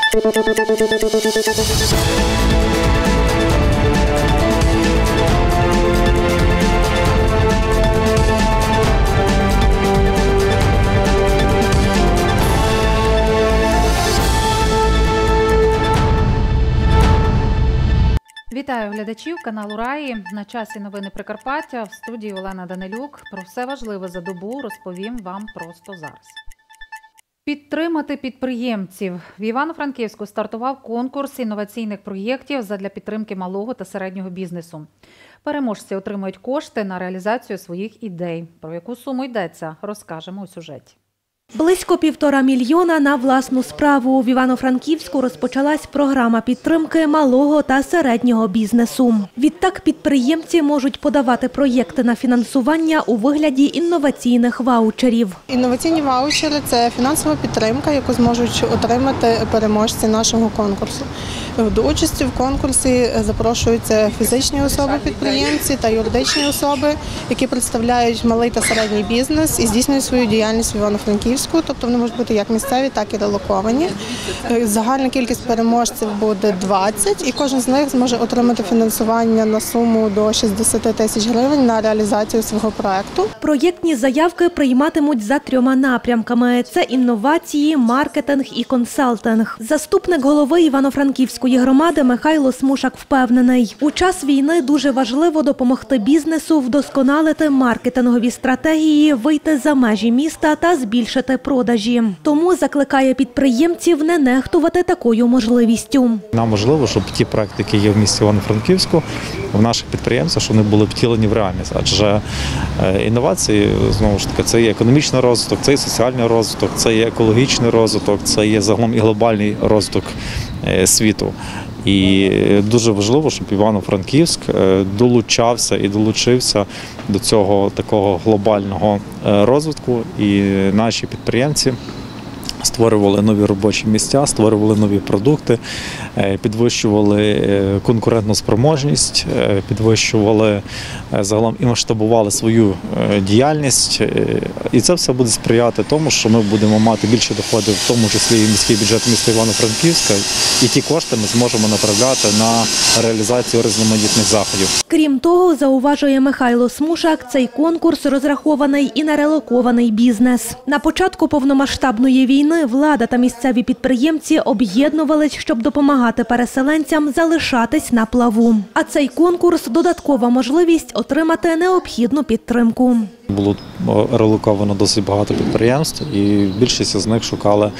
Вітаю глядачів каналу Раї. На часі новини Прикарпаття. В студії Олена Данилюк. Про все важливе за добу розповім вам просто зараз. Підтримати підприємців. В Івано-Франківську стартував конкурс інноваційних проєктів задля підтримки малого та середнього бізнесу. Переможці отримують кошти на реалізацію своїх ідей. Про яку суму йдеться, розкажемо у сюжеті. Близько 1,5 мільйона на власну справу. В Івано-Франківську розпочалась програма підтримки малого та середнього бізнесу. Відтак підприємці можуть подавати проєкти на фінансування у вигляді інноваційних ваучерів. Інноваційні ваучери – це фінансова підтримка, яку зможуть отримати переможці нашого конкурсу. До участі в конкурсі запрошуються фізичні особи-підприємці та юридичні особи, які представляють малий та середній бізнес і здійснюють свою діяльність в Івано-Франківську. Тобто вони можуть бути як місцеві, так і релоковані. Загальна кількість переможців буде 20, і кожен з них зможе отримати фінансування на суму до 60 тисяч гривень на реалізацію свого проєкту. Проєктні заявки прийматимуть за 3 напрямками – це інновації, маркетинг і консалтинг. Заступник голови Івано-Франківської громади Михайло Смушак впевнений, у час війни дуже важливо допомогти бізнесу вдосконалити маркетингові стратегії, вийти за межі міста та збільшити продажі. Тому закликає підприємців не нехтувати такою можливістю. Нам важливо, щоб ті проекти, які є в місті Івано-Франківську, в наших підприємцях, щоб вони були втілені в реальність. Адже інновації, знову ж таки, це є економічний розвиток, це є соціальний розвиток, це є екологічний розвиток, це є загалом і глобальний розвиток світу. І дуже важливо, щоб Івано-Франківськ долучався і долучився до цього такого глобального розвитку. І наші підприємці створювали нові робочі місця, створювали нові продукти, підвищували конкурентну спроможність, підвищували загалом і масштабували свою діяльність. І це все буде сприяти тому, що ми будемо мати більше доходів, в тому числі і міський бюджет міста Івано-Франківська, і ті кошти ми зможемо направляти на реалізацію різноманітних заходів. Крім того, зауважує Михайло Смушак, цей конкурс розрахований і на релокований бізнес. На початку повномасштабної війни влада та місцеві підприємці об'єднувались, щоб допомагати переселенцям залишатись на плаву. А цей конкурс – додаткова можливість отримати необхідну підтримку. Було релоковано досить багато підприємств, і більшість з них шукали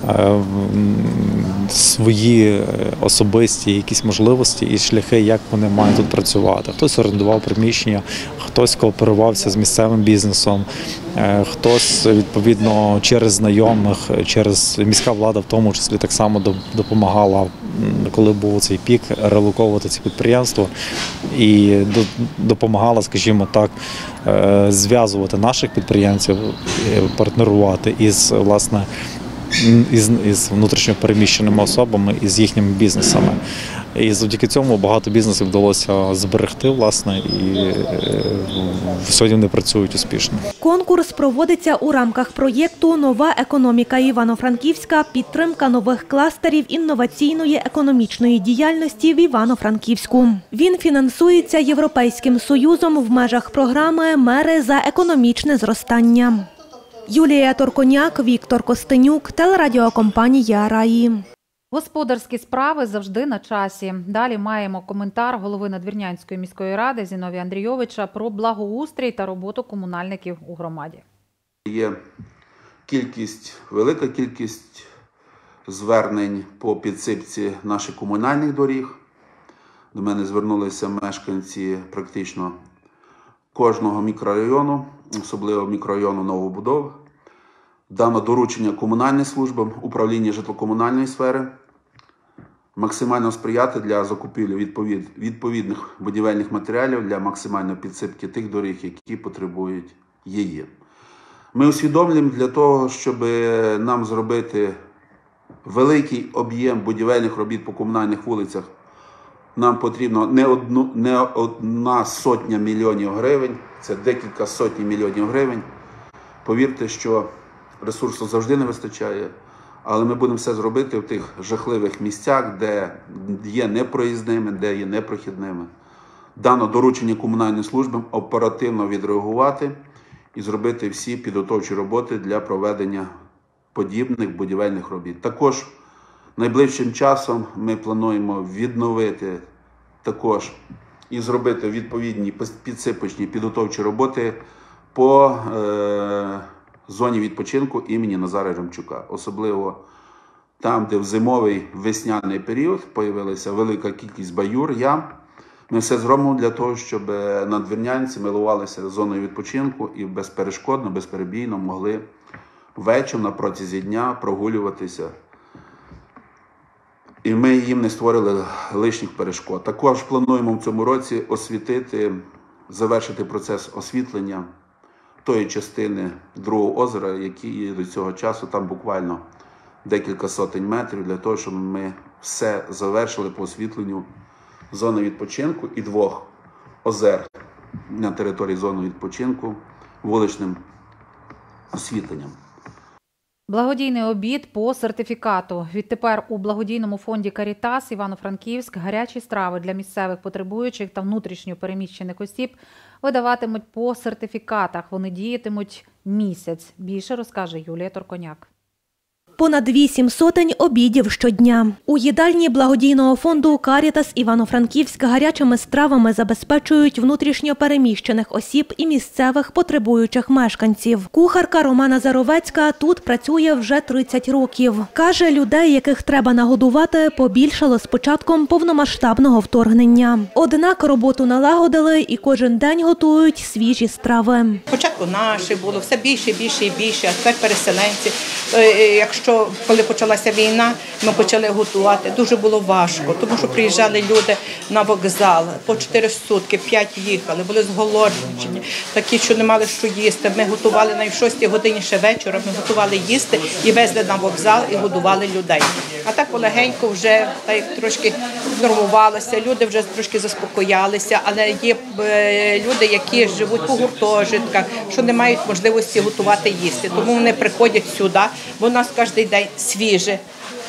свої особисті якісь можливості і шляхи, як вони мають тут працювати. Хтось орендував приміщення, хтось кооперувався з місцевим бізнесом, хтось, відповідно, через знайомих, через міська влада в тому числі так само допомагала, коли був цей пік, релоковувати ці підприємства і допомагала, скажімо так, зв'язувати наших підприємців, партнерувати із, власне, із внутрішньо переміщеними особами і з їхніми бізнесами. І завдяки цьому багато бізнесів вдалося зберегти, власне, і сьогодні вони працюють успішно. Конкурс проводиться у рамках проєкту «Нова економіка Івано-Франківська. Підтримка нових кластерів інноваційної економічної діяльності в Івано-Франківську». Він фінансується Європейським Союзом в межах програми «Мери за економічне зростання». Юлія Торконяк, Віктор Костенюк, телерадіокомпанія «Раї». Господарські справи завжди на часі. Далі маємо коментар голови Надвірнянської міської ради Зіновія Андрійовича про благоустрій та роботу комунальників у громаді. Є велика кількість звернень по підсипці наших комунальних доріг. До мене звернулися мешканці практично кожного мікрорайону, особливо мікрорайону новобудов. Дано доручення комунальним службам, управління житлово-комунальної сфери максимально сприяти для закупівлі відповідних будівельних матеріалів для максимальної підсипки тих доріг, які потребують її. Ми усвідомлюємо, для того, щоб нам зробити великий об'єм будівельних робіт по комунальних вулицях, нам потрібно не одна сотня мільйонів гривень, це декілька сотень мільйонів гривень. Повірте, що ресурсу завжди не вистачає, Але ми будемо все зробити в тих жахливих місцях, де є непроїзними, де є непрохідними. Дано доручення комунальним службам оперативно відреагувати і зробити всі підготовчі роботи для проведення подібних будівельних робіт. Також найближчим часом ми плануємо відновити також і зробити відповідні підсипочні підготовчі роботи по зоні відпочинку імені Назара Ремчука. Особливо там, де в зимовий весняний період з'явилася велика кількість баюр, ям. Ми все зробимо для того, щоб надвірнянці милувалися зоною відпочинку і безперешкодно, безперебійно могли вечором на протязі дня прогулюватися. І ми їм не створили лишніх перешкод. Також плануємо в цьому році завершити процес освітлення тої частини Другого озера, які до цього часу там буквально декілька сотень метрів, для того, щоб ми все завершили по освітленню зони відпочинку і 2 озер на території зони відпочинку вуличним освітленням. Благодійний обід по сертифікату. Відтепер у благодійному фонді «Карітас» Івано-Франківськ гарячі страви для місцевих потребуючих та внутрішньо переміщених осіб видаватимуть по сертифікатах. Вони діятимуть місяць. Більше розкаже Юлія Торконяк. Понад 8 сотень обідів щодня. У їдальні благодійного фонду «Карітас» Івано-Франківськ гарячими стравами забезпечують внутрішньо переміщених осіб і місцевих потребуючих мешканців. Кухарка Романа Заровецька тут працює вже 30 років. Каже, людей, яких треба нагодувати, побільшало з початком повномасштабного вторгнення. Однак роботу налагодили і кожен день готують свіжі страви. Спочатку наші було все більше, більше і більше, а тепер переселенці. Коли почалася війна, ми почали готувати. Дуже було важко, тому що приїжджали люди на вокзал, по 4 сутки, 5 їхали, були зголоджені, такі, що не мали що їсти. Ми готували на 6 годині ще вечора, ми готували їсти і везли на вокзал і годували людей. А так полегенько вже так трошки нормувалося, люди вже трошки заспокоялися, але є люди, які живуть по гуртожитках, що не мають можливості готувати їсти. Тому вони приходять сюди, бо у нас кожен день свіже,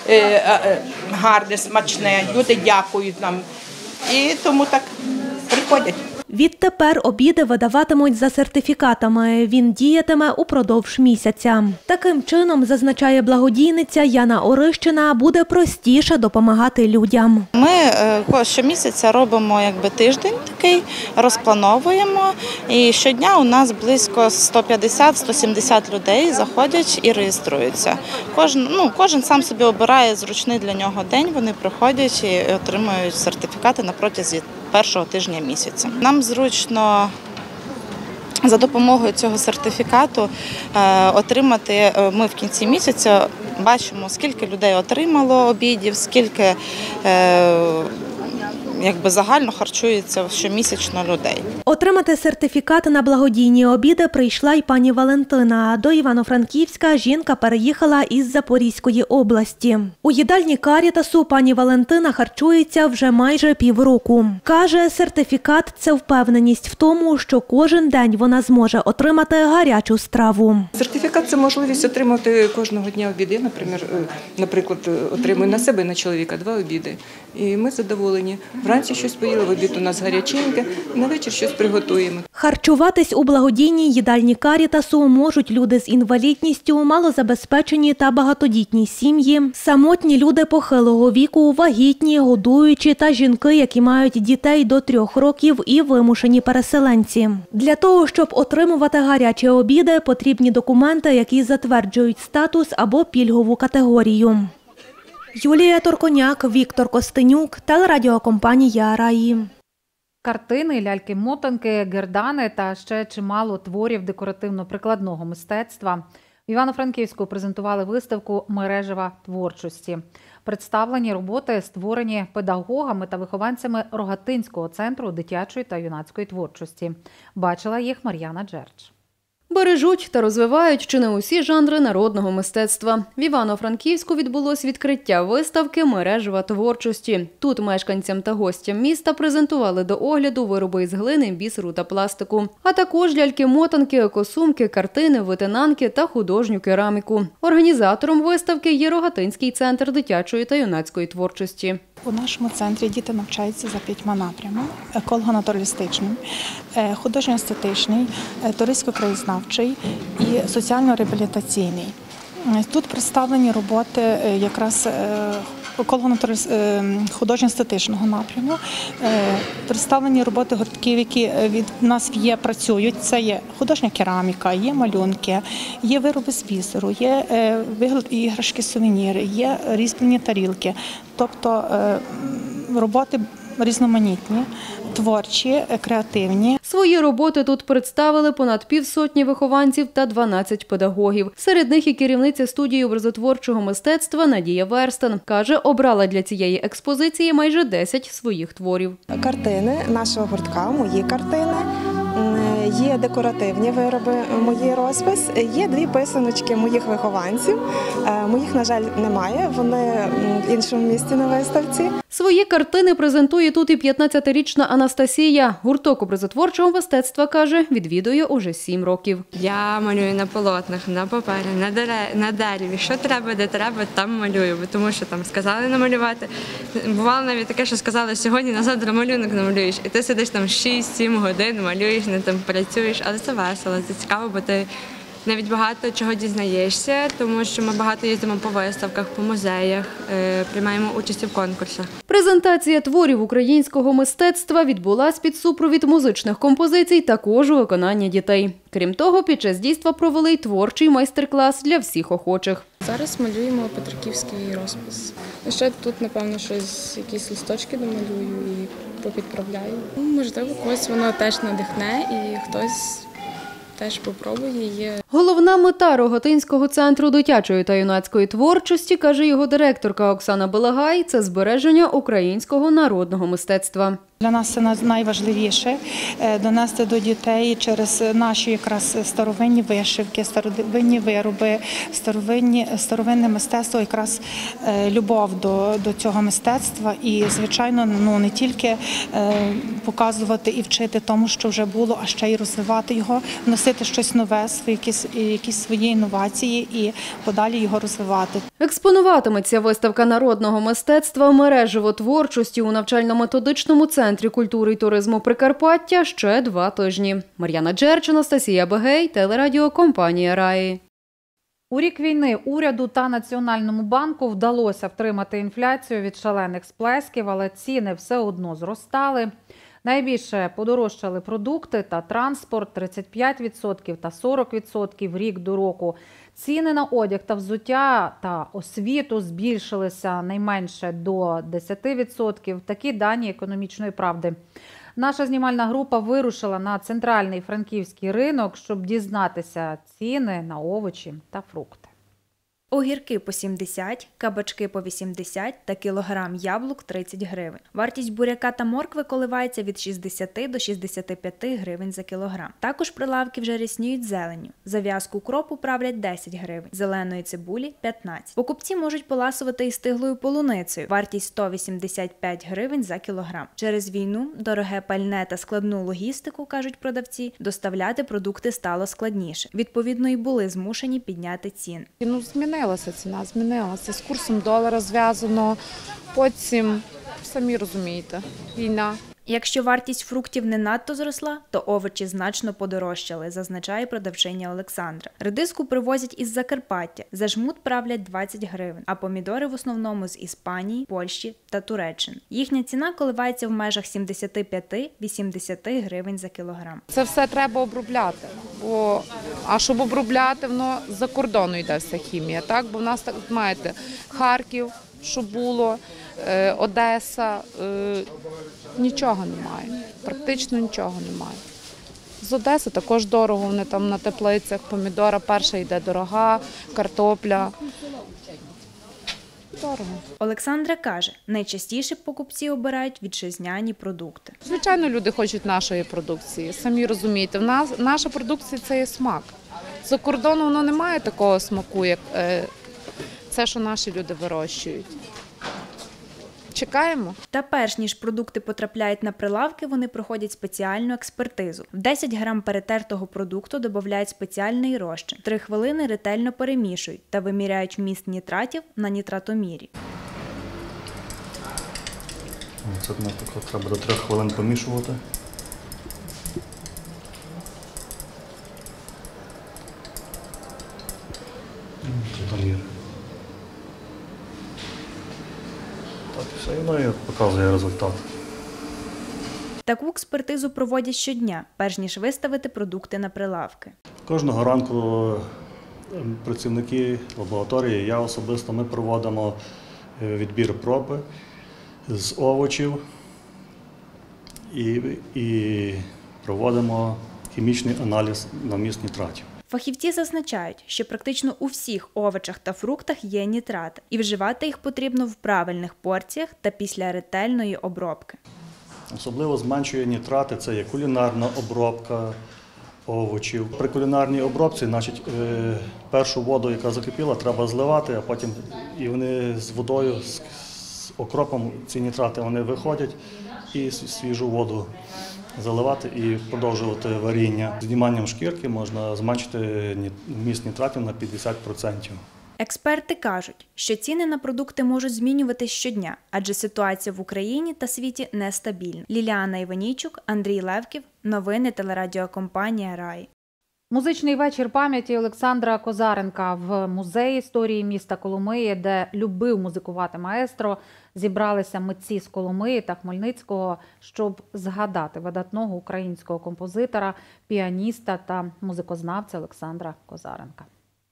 гарне, смачне, люди дякують нам і тому так приходять. Відтепер обіди видаватимуть за сертифікатами. Він діятиме упродовж місяця. Таким чином, зазначає благодійниця Яна Орищина, буде простіше допомагати людям. Ми щомісяця робимо тиждень такий, розплановуємо. І щодня у нас близько 150-170 людей заходять і реєструються. Кожен сам собі обирає зручний для нього день, вони приходять і отримують сертифікати на протязі першого тижня місяця. Нам зручно за допомогою цього сертифікату отримати, ми в кінці місяця бачимо, скільки людей отримало обідів, скільки загально харчується щомісячно людей. Отримати сертифікат на благодійні обіди прийшла й пані Валентина. До Івано-Франківська жінка переїхала із Запорізької області. У їдальні «Карітасу» пані Валентина харчується вже майже півроку. Каже, сертифікат – це впевненість в тому, що кожен день вона зможе отримати гарячу страву. Сертифікат – це можливість отримати кожного дня обіди. Наприклад, отримую на себе і на чоловіка 2 обіди. І ми задоволені. Вранці щось поїли, в обід у нас гаряченьке, на вечір щось приготуємо. Харчуватись у благодійній їдальні «Карітасу» можуть люди з інвалідністю, малозабезпечені та багатодітні сім'ї, самотні люди похилого віку, вагітні, годуючі та жінки, які мають дітей до 3 років і вимушені переселенці. Для того, щоб отримувати гарячі обіди, потрібні документи, які затверджують статус або пільгову категорію. Юлія Торконяк, Віктор Костенюк, телерадіокомпанія «Раї». Картини, ляльки-мотанки, гердани та ще чимало творів декоративно-прикладного мистецтва. В Івано-Франківську презентували виставку «Мережева творчості». Представлені роботи створені педагогами та вихованцями Рогатинського центру дитячої та юнацької творчості. Бачила їх Мар'яна Джерч. Бережуть та розвивають чи не усі жанри народного мистецтва. В Івано-Франківську відбулось відкриття виставки «Мережева творчості». Тут мешканцям та гостям міста презентували до огляду вироби із глини, бісеру та пластику, а також ляльки-мотанки, екосумки, картини, витинанки та художню кераміку. Організатором виставки є Рогатинський центр дитячої та юнацької творчості. У нашому центрі діти навчаються за 5 напрямами: еколого-натуралістичний, художньо-естетичний, туристсько-краєзнавчий і соціально-реабілітаційний. Тут представлені роботи якраз художньо-естетичного напряму, представлені роботи гуртків, які від нас працюють. Це є художня кераміка, є малюнки, є вироби з бісеру, є іграшки-сувеніри, є різьблені тарілки. Тобто роботи різноманітні, творчі, креативні. Свої роботи тут представили понад півсотні вихованців та 12 педагогів. Серед них і керівниця студії образотворчого мистецтва Надія Верстан. Каже, обрала для цієї експозиції майже 10 своїх творів. Картини нашого гуртка, мої картини. Є декоративні вироби, мої розпис, є 2 писаночки моїх вихованців. Моїх, на жаль, немає, вони в іншому місці на виставці. Свої картини презентує тут і 15-річна Анастасія. Гурток образотворчого мистецтва, каже, відвідує уже 7 років. Я малюю на полотнах, на папері, на дереві. Що треба, де треба, там малюю, тому що там сказали намалювати. Бувало навіть таке, що сказали, сьогодні на завтра малюнок намалюєш. І ти сидиш там 6-7 годин, малюєш, не там працюєш, але це весело, це цікаво, бо ти навіть багато чого дізнаєшся, тому що ми багато їздимо по виставках, по музеях, приймаємо участь в конкурсах. Презентація творів українського мистецтва відбулась під супровід музичних композицій також у виконанні дітей. Крім того, під час дійства провели й творчий майстер-клас для всіх охочих. Зараз малюємо петриківський розпис. Ще тут, напевно, якісь листочки домалюю і попідправляю. Можливо, когось воно теж надихне і хтось теж попробує. Головна мета Рогатинського центру дитячої та юнацької творчості, каже його директорка Оксана Белагай, це збереження українського народного мистецтва. Для нас це найважливіше – донести до дітей через наші якраз старовинні вишивки, старовинні вироби, старовинне мистецтво, якраз любов до цього мистецтва. І, звичайно, не тільки показувати і вчити тому, що вже було, а ще й розвивати його, вносити щось нове, якісь свої інновації і подалі його розвивати. Експонуватиметься виставка народного мистецтва «Мережево творчості» у навчально-методичному центрі культури і туризму Прикарпаття ще 2 тижні. Мар'яна Джерч, Анастасія Бегей, телерадіокомпанія «Раї». У рік війни уряду та Національному банку вдалося втримати інфляцію від шалених сплесків, але ціни все одно зростали. Найбільше подорожчали продукти та транспорт – 35% та 40% рік до року. Ціни на одяг та взуття та освіту збільшилися найменше до 10%. Такі дані «Економічної правди». Наша знімальна група вирушила на центральний франківський ринок, щоб дізнатися ціни на овочі та фрукти. Огірки по 70, кабачки по 80 та кілограм яблук 30 гривень. Вартість буряка та моркви коливається від 60 до 65 гривень за кілограм. Також прилавки вже рясніють зеленню. Зав'язку укропу правлять 10 гривень, зеленої цибулі – 15. Покупці можуть поласувати і стиглою полуницею. Вартість 185 гривень за кілограм. Через війну, дороге пальне та складну логістику, кажуть продавці, доставляти продукти стало складніше. Відповідно, і були змушені підняти ціни. Ціна змінилася, з курсом долара зв'язано, потім, самі розумієте, війна. Якщо вартість фруктів не надто зросла, то овочі значно подорожчали, зазначає продавчиня Олександра. Редиску привозять із Закарпаття, за жмут правлять 20 гривень, а помідори в основному з Іспанії, Польщі та Туреччини. Їхня ціна коливається в межах 75-80 гривень за кілограм. Це все треба обробляти, а щоб обробляти, воно за кордону йде вся хімія, так? Бо в нас, так маєте, Харків, що було, Одеса, нічого немає, практично нічого немає. З Одеси також дорого, вони там на теплицях, помідора перша йде дорога, картопля. Дорого. Олександра каже, найчастіше покупці обирають вітчизняні продукти. Звичайно, люди хочуть нашої продукції, самі розумієте, наша продукція – це є смак. За кордону воно не має такого смаку, як це, що наші люди вирощують. Чекаємо. Та перш ніж продукти потрапляють на прилавки, вони проходять спеціальну експертизу. В 10 грам перетертого продукту додають спеціальний розчин. 3 хвилини ретельно перемішують та виміряють вміст нітратів на нітратомірі. Це, наприклад, треба до 3 хвилин помішувати. Так, все, і воно показує результат. Таку експертизу проводять щодня, перш ніж виставити продукти на прилавки. Кожного ранку працівники лабораторії, я особисто, ми проводимо відбір проби з овочів і проводимо хімічний аналіз на вміст нітратів. Фахівці зазначають, що практично у всіх овочах та фруктах є нітрати, і вживати їх потрібно в правильних порціях та після ретельної обробки. Особливо зменшує нітрати, це є кулінарна обробка овочів. При кулінарній обробці, значить, першу воду, яка закипіла, треба зливати, а потім і вони з водою, з окропом, ці нітрати вони виходять, і свіжу воду заливати і продовжувати варіння. З зніманням шкірки можна зменшити вміст нітратів на 50%. Експерти кажуть, що ціни на продукти можуть змінюватись щодня, адже ситуація в Україні та світі нестабільна. Ліліана Іванійчук, Андрій Левків. Новини телерадіокомпанія «Рай». Музичний вечір пам'яті Олександра Козаренка в Музеї історії міста Коломиї, де любив музикувати маестро, зібралися митці з Коломиї та Хмельницького, щоб згадати видатного українського композитора, піаніста та музикознавця Олександра Козаренка.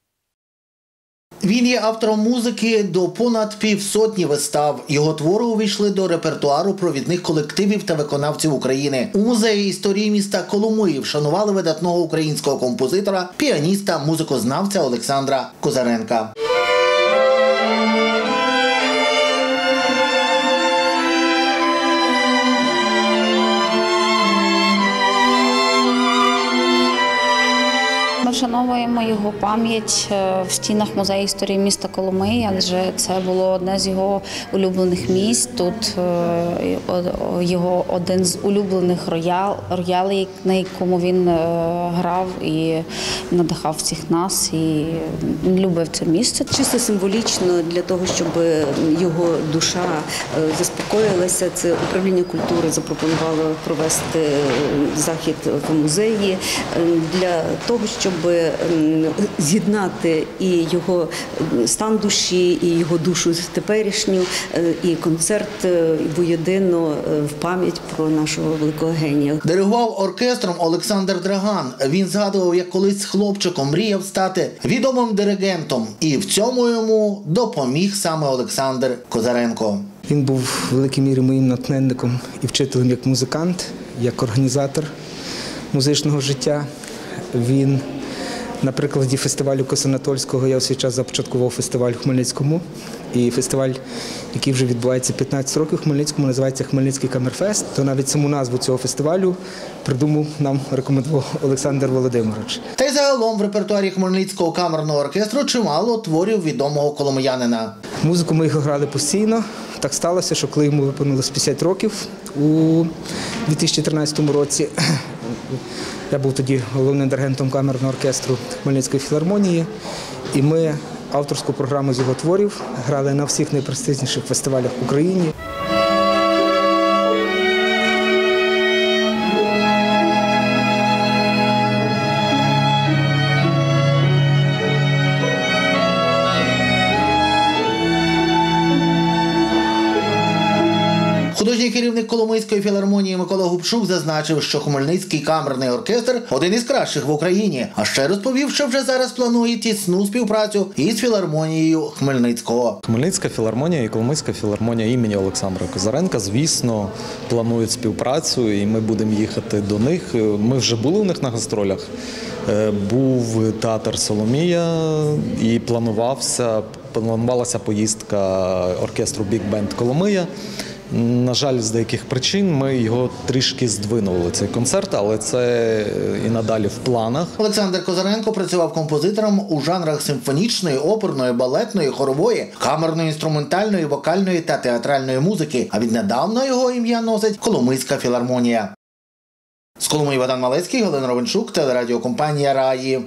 Він є автором музики до понад півсотні вистав. Його твори увійшли до репертуару провідних колективів та виконавців України. У Музеї історії міста Коломиї вшанували видатного українського композитора, піаніста, музикознавця Олександра Козаренка. Ми вшановуємо його пам'ять в стінах Музею історії міста Коломиї, адже це було одне з його улюблених місць. Тут його один з улюблених роялей, на якому він грав і надихав всіх нас, і він любив це місце. Чисто символічно для того, щоб його душа заспокоїлася, це управління культури запропонувало провести захід в музеї для того, щоб з'єднати і його стан душі, і його душу теперішню, і концерт воєдино в пам'ять про нашого великого генія. Диригував оркестром Олександр Драган. Він згадував, як колись хлопчиком мріяв стати відомим диригентом. І в цьому йому допоміг саме Олександр Козаренко. Він був в великій мірі моїм натхненником і вчителем як музикант, як організатор музичного життя. Він на прикладі фестивалю Косинатольського, я у свій час започаткував фестиваль в Хмельницькому. І фестиваль, який вже відбувається 15 років в Хмельницькому, називається Хмельницький камерфест. То навіть саму назву цього фестивалю придумав нам, рекомендував Олександр Володимирович. Та й загалом в репертуарі Хмельницького камерного оркестру чимало творів відомого коломиянина. Музику ми його грали постійно. Так сталося, що коли йому виповнилось 50 років у 2013 році, я був тоді головним диригентом камерного оркестру Хмельницької філармонії, і ми авторську програму з його творів грали на всіх найпрестижніших фестивалях в Україні. Художній керівник Коломийської філармонії Микола Губчук зазначив, що Хмельницький камерний оркестр – один із кращих в Україні. А ще розповів, що вже зараз планує тісну співпрацю із філармонією Хмельницького. Хмельницька філармонія і Коломийська філармонія імені Олександра Козаренка, звісно, планують співпрацю, і ми будемо їхати до них. Ми вже були у них на гастролях. Був театр «Соломія» і планувалася поїздка оркестру «Бік Бенд Коломия». На жаль, з деяких причин ми його трішки здвинули, цей концерт, але це і надалі в планах. Олександр Козаренко працював композитором у жанрах симфонічної, оперної, балетної, хорової, камерної, інструментальної, вокальної та театральної музики, а віднедавна його ім'я носить Коломийська філармонія. З Коломиї Богдан Малецький, Галина Ровенчук, телерадіокомпанія «Раї».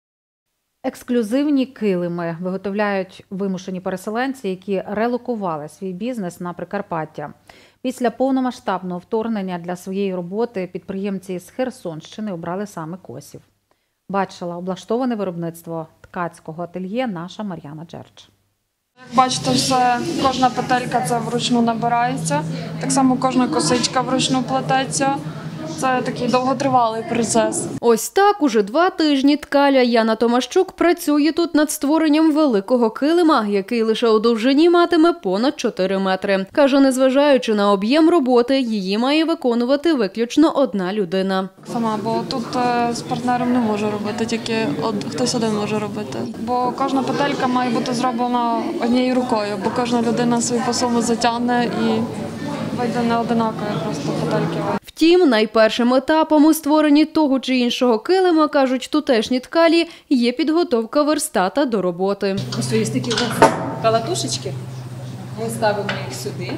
Ексклюзивні килими виготовляють вимушені переселенці, які релокували свій бізнес на Прикарпаття. Після повномасштабного вторгнення для своєї роботи підприємці з Херсонщини обрали саме Косів. Бачила облаштоване виробництво ткацького ательє наша Мар'яна Джерч. Як бачите, все, кожна петелька це вручну набирається, так само кожна косичка вручну плететься. Це такий довготривалий процес. Ось так уже 2 тижні ткаля Яна Томащук працює тут над створенням великого килима, який лише у довжині матиме понад 4 метри. Каже, незважаючи на об'єм роботи, її має виконувати виключно одна людина. Сама, бо тут з партнером не можу робити, тільки хтось один може робити. Бо кожна петелька має бути зроблена однією рукою, бо кожна людина свою по-своєму затягне і вийде не одинакові просто петельки. Втім, найпершим етапом у створенні того чи іншого килима, кажуть тутешні ткалі, є підготовка верстата до роботи. Ось є такі калатушечки, ми ставимо їх сюди,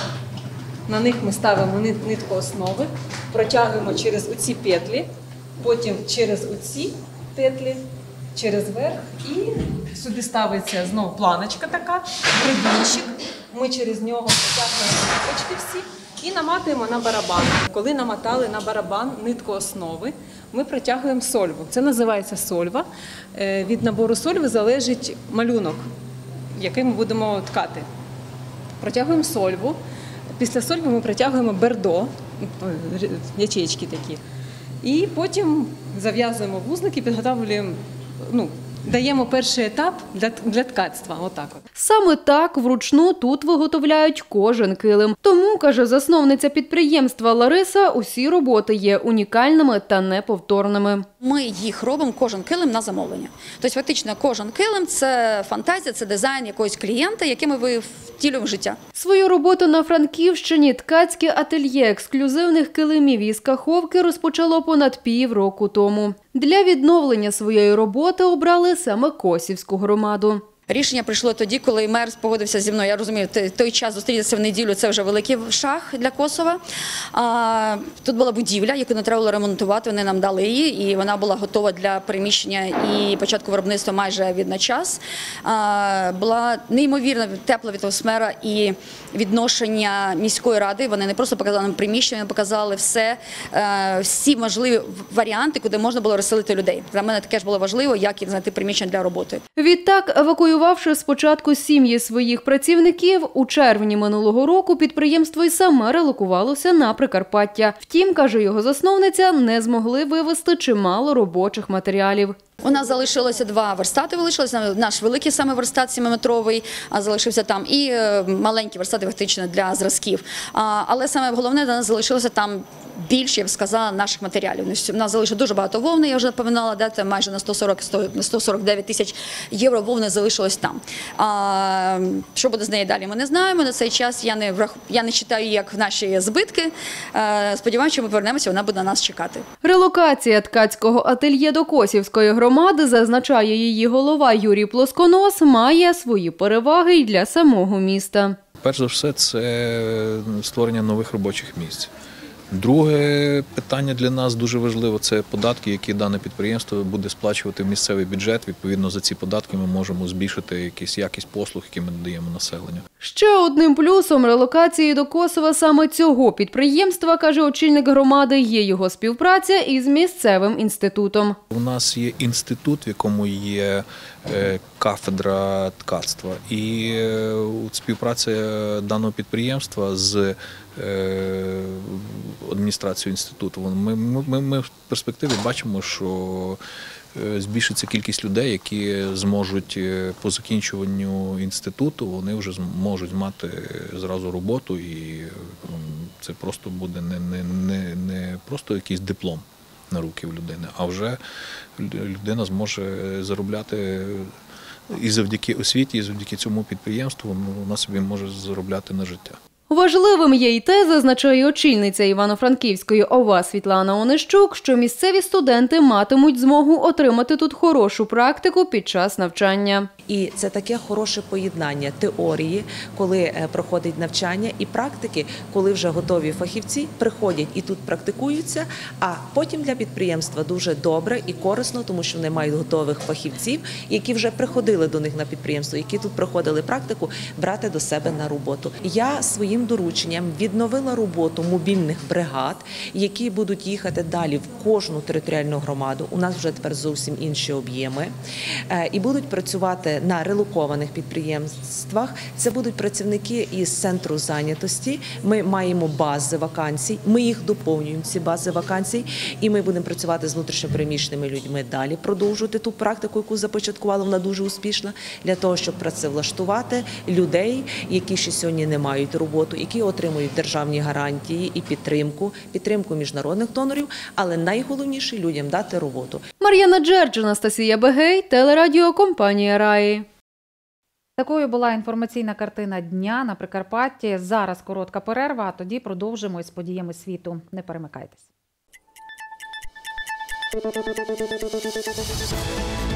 на них ми ставимо нитку основи, протягуємо через оці петлі, потім через оці петлі, через верх і сюди ставиться знову планочка така, прибійчик, ми через нього протягуємо ниточки всі. І наматуємо на барабан. Коли намотали на барабан нитку основи, ми протягуємо сольву. Це називається сольва. Від набору сольви залежить малюнок, який ми будемо ткати. Протягуємо сольву. Після сольви ми протягуємо бердо, ячейки такі. І потім зав'язуємо вузлики, підготовлюємо, даємо перший етап для ткацтва. Отак от. Саме так вручну тут виготовляють кожен килим. Тому, каже засновниця підприємства Лариса, усі роботи є унікальними та неповторними. Ми їх робимо, кожен килим, на замовлення. Тобто фактично кожен килим – це фантазія, це дизайн якогось клієнта, який ми втілюємо в життя. Свою роботу на Франківщині ткацьке ательє ексклюзивних килимів із каховки розпочало понад півроку тому. Для відновлення своєї роботи обрали саме Косівську громаду. Рішення прийшло тоді, коли мер погодився зі мною. Я розумію, той час зустрітися в неділю – це вже великий шаг для Косова. Тут була будівля, яку не треба було ремонтувати, вони нам дали її, і вона була готова для переміщення і початку виробництва майже відночас. Була неймовірна тепла атмосфера і відношення міської ради. Вони не просто показали нам приміщення, вони показали всі можливі варіанти, куди можна було розселити людей. Для мене таке ж було важливо, як знайти приміщення для роботи. Відтак, евакуювавши спочатку сім'ї своїх працівників, у червні минулого року підприємство й саме релокувалося на Прикарпаття. Втім, каже його засновниця, не змогли вивезти чимало робочих матеріалів. У нас залишилося 2 верстати, наш великий саме верстат 7-метровий залишився там і маленькі верстати фактично для зразків. Але саме головне, у нас залишилося там більше, я б сказала, наших матеріалів. У нас залишилося дуже багато вовни, я вже напоминала, де майже на 149 тисяч євро вовни залишилось там. Що буде з нею далі, ми не знаємо. На цей час я не читаю, як наші збитки. Сподіваюся, що ми повернемося, вона буде на нас чекати. Релокація ткацького ательє до Косівської громади, зазначає її голова Юрій Плосконос, має свої переваги й для самого міста. Перш за все, це створення нових робочих місць. Друге питання для нас дуже важливо – це податки, які дане підприємство буде сплачувати в місцевий бюджет. Відповідно, за ці податки ми можемо збільшити якість послуг, які ми надаємо населенню. Ще одним плюсом релокації до Косова саме цього підприємства, каже очільник громади, є його співпраця із місцевим інститутом. У нас є інститут, в якому є кафедра ткацтва, і співпраця даного підприємства з адміністрацією інституту. Ми в перспективі бачимо, що збільшиться кількість людей, які зможуть по закінчуванню інституту, вони вже зможуть мати зразу роботу, і це просто буде не просто якийсь диплом на руки в людини, а вже людина зможе заробляти і завдяки освіті, і завдяки цьому підприємству вона собі може заробляти на життя. В Важливим є й те, зазначає очільниця Івано-Франківської ОВА Світлана Онищук, що місцеві студенти матимуть змогу отримати тут хорошу практику під час навчання. І це таке хороше поєднання теорії, коли проходить навчання, і практики, коли вже готові фахівці приходять і тут практикуються, а потім для підприємства дуже добре і корисно, тому що вони мають готових фахівців, які вже приходили до них на підприємство, які тут проходили практику, брати до себе на роботу. Я своїм дорученням відновила роботу мобільних бригад, які будуть їхати далі в кожну територіальну громаду. У нас вже тепер зовсім інші об'єми. І будуть працювати на релокованих підприємствах. Це будуть працівники із центру зайнятості. Ми маємо бази вакансій, ми їх доповнюємо, ці бази вакансій, і ми будемо працювати з внутрішньопереміщеними людьми далі, продовжувати ту практику, яку започаткувала, вона дуже успішна, для того, щоб працевлаштувати людей, які ще сьогодні не мають роботу, які отримують державні гарантії і підтримку міжнародних донорів, але найголовніше – людям дати роботу. Мар'яна Джердж, Анастасія Бегей, телерадіокомпанія «Раї». Такою була інформаційна картина дня на Прикарпатті. Зараз коротка перерва, а тоді продовжимо із подіями світу. Не перемикайтесь.